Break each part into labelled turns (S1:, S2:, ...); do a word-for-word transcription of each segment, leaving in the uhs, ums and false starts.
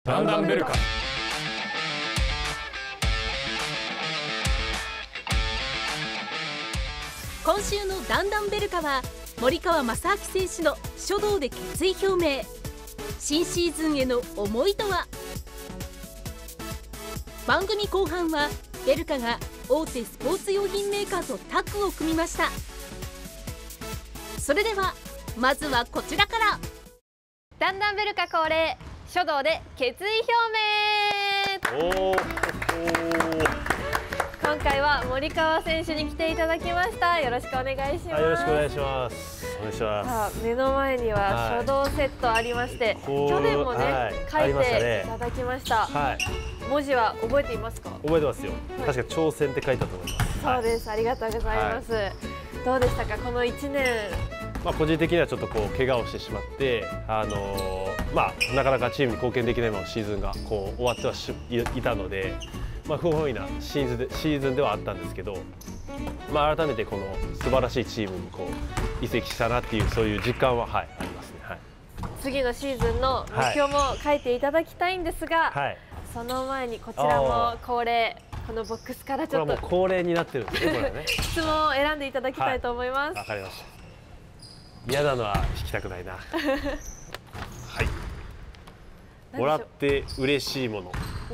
S1: だんだんベルカ。
S2: 今週のだんだんベルカは森川正明選手の書道で決意表明。新シーズンへの思いとは。番組後半はベルカが大手スポーツ用品メーカーとタッグを組みました。それではまずはこちらから。
S3: だんだんベルカ恒例書道で決意表明。おー今回は森川選手に来ていただきました。よろしくお願いします。
S1: よろしくお願いします。お願いします。
S3: さあ目の前には書道セットありまして、はい、去年もね、はい、書いていただきました。はい、文字は覚えていますか？
S1: 覚えてますよ。はい、確か挑戦って書いたと思います。
S3: そうです。ありがとうございます。はい、どうでしたかこのいちねん？
S1: まあ個人的にはちょっとこう怪我をしてしまって、あのー、まあなかなかチームに貢献できないままシーズンがこう終わってはし い, いたので。まあ不本意なシーズンでシーズンではあったんですけど、まあ、改めてこの素晴らしいチームにこう移籍したなっていうそういう実感は、はい、ありますね。はい、
S3: 次のシーズンの目標も書いていただきたいんですが、はい、その前にこちらも恒例このボックスからちょっと
S1: これはもう恒例になってるんですね。これね
S3: 質問を選んでいただきたいと思います。
S1: わ、はい、かりました。嫌なのは引きたくないな。はい。もらって嬉しいもの。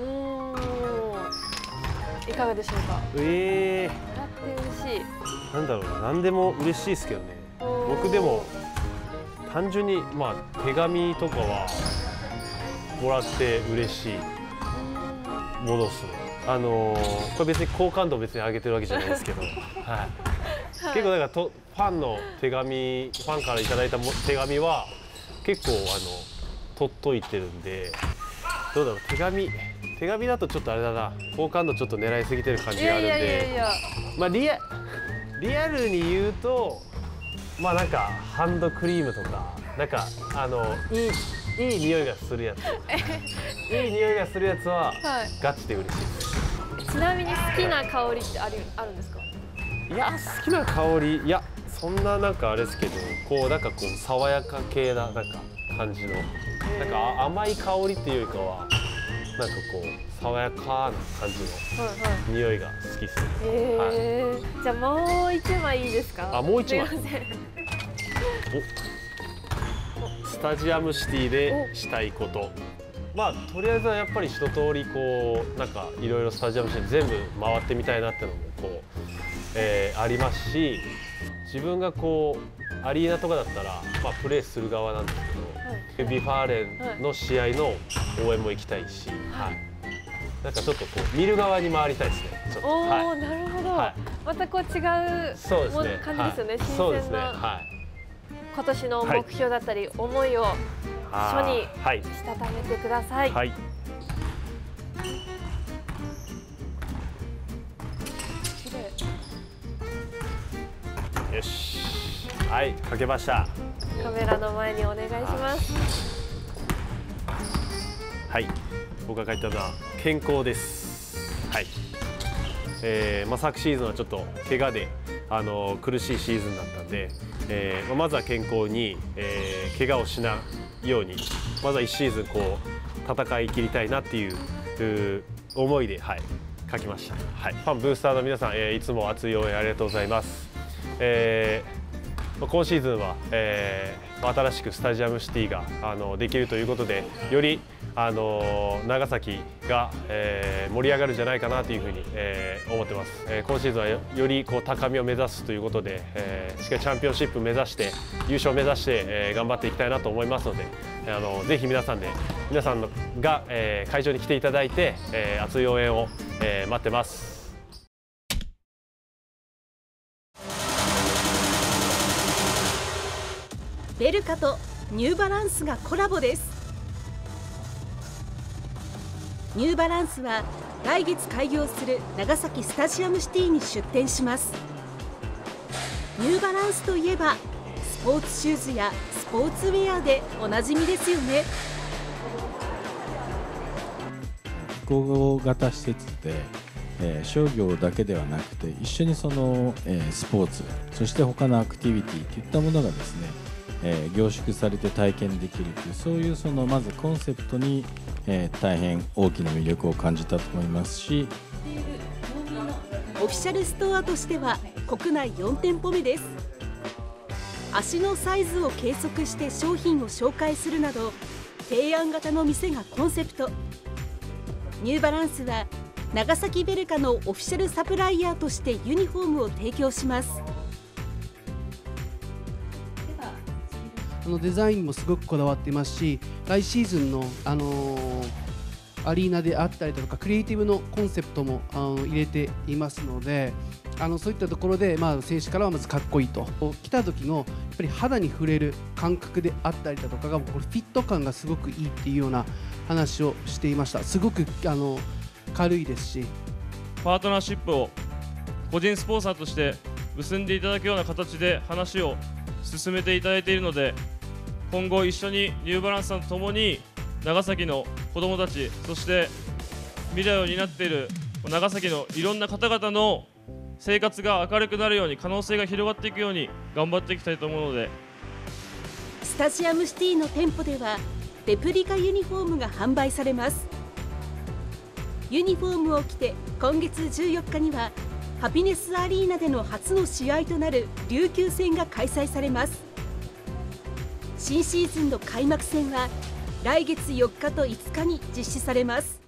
S3: いかがでしょうか。
S1: ええー。
S3: もらって嬉しい。
S1: なんだろうな、何でも嬉しいですけどね。僕でも単純にまあ手紙とかはもらって嬉しいものですね。あのー、これ別に好感度別に上げてるわけじゃないですけど、はい。はい、結構なんかとファンの手紙、ファンからいただいた手紙は結構あの取っといてるんで、どうだろう手紙。手紙だとちょっとあれだな、好感度ちょっと狙いすぎてる感じがあるんで、まあリアリアルに言うと、まあなんかハンドクリームとか、なんかあのいいいい匂いがするやつ、いい匂いがするやつはガチで嬉しいです。
S3: ちなみに好きな香りってあるあるんですか？
S1: いや好きな香り、いやそんななんかあれですけど、こうなんかこう爽やか系ななんか感じの、なんか甘い香りっていうよりかは。なんかこう爽やかな感じの匂いが好きですね。
S3: ええ、じゃあもう一枚いいですか？
S1: あ、もう一枚。お、スタジアムシティでしたいこと。まあとりあえずはやっぱり一通りこうなんかいろいろスタジアムシティ全部回ってみたいなっていうのもこう、えー、ありますし、自分がこうアリーナとかだったらまあプレーする側なんですけど。ビファーレンの試合の応援も行きたいし、はい、なんかちょっとこう見る側に回りたいですね。
S3: おお、はい、なるほど、はい、またこう違う
S1: そうですね
S3: 感じですよね。
S1: はい、
S3: 新
S1: そうです
S3: 鮮な、
S1: ね、はい、
S3: 今年の目標だったり、はい、思いを書にしたためてください。はい、
S1: よし、はい、書けました。
S3: カメラの前にお願いします。
S1: はい、僕が書いたのは健康です。はい。えー、まあ昨シーズンはちょっと怪我であの苦しいシーズンだったんで、えー、まずは健康に、えー、怪我をしないようにまずはいちシーズンこう戦い切りたいなっていう思いで、はい、書きました。はい。ファンブースターの皆さん、えー、いつも熱い応援ありがとうございます。えー今シーズンは、えー、新しくスタジアムシティがあのできるということで、よりあの長崎が、えー、盛り上がるんじゃないかなというふうに、えー、思ってます。えー、今シーズンは よ, よりこう高みを目指すということで、えー、しっかりチャンピオンシップ目指して優勝目指して、えー、頑張っていきたいなと思いますので、あのぜひ皆さんで皆さんが、えー、会場に来ていただいて、えー、熱い応援を、えー、待ってます。
S2: ベルカとニューバランスがコラボです。ニューバランスは来月開業する長崎スタジアムシティに出店します。ニューバランスといえばスポーツシューズやスポーツウェアでおなじみですよね。
S4: 複合型施設で、えー、商業だけではなくて一緒にその、えー、スポーツそして他のアクティビティといったものがですねえー、凝縮されて体験できるという、そういうそのまずコンセプトに、えー、大変大きな魅力を感じたと思いますし、
S2: オフィシャルストアとしては国内よんてんぽめです。足のサイズを計測して商品を紹介するなど提案型の店がコンセプト。ニューバランスは長崎ベルカのオフィシャルサプライヤーとしてユニフォームを提供します。
S5: あのデザインもすごくこだわっていますし、来シーズンの、あのー、アリーナであったりとかクリエイティブのコンセプトもあの入れていますので、あのそういったところで、まあ、選手からはまずかっこいいと、来た時のやっぱり肌に触れる感覚であったりだとかがこれフィット感がすごくいいっていうような話をしていました。すごくあの軽いですし、
S6: パートナーシップを個人スポンサーとして結んでいただくような形で話を進めていただいているので、今後一緒にニューバランスさんと共に長崎の子どもたち、そして未来を担っている長崎のいろんな方々の生活が明るくなるように、可能性が広がっていくように頑張っていきたいと思うので。
S2: スタジアムシティの店舗ではレプリカユニフォームが販売されます。ユニフォームを着て今月じゅうよっかにはハピネスアリーナでの初の試合となる琉球戦が開催されます。新シーズンの開幕戦は来月よっかといつかに実施されます。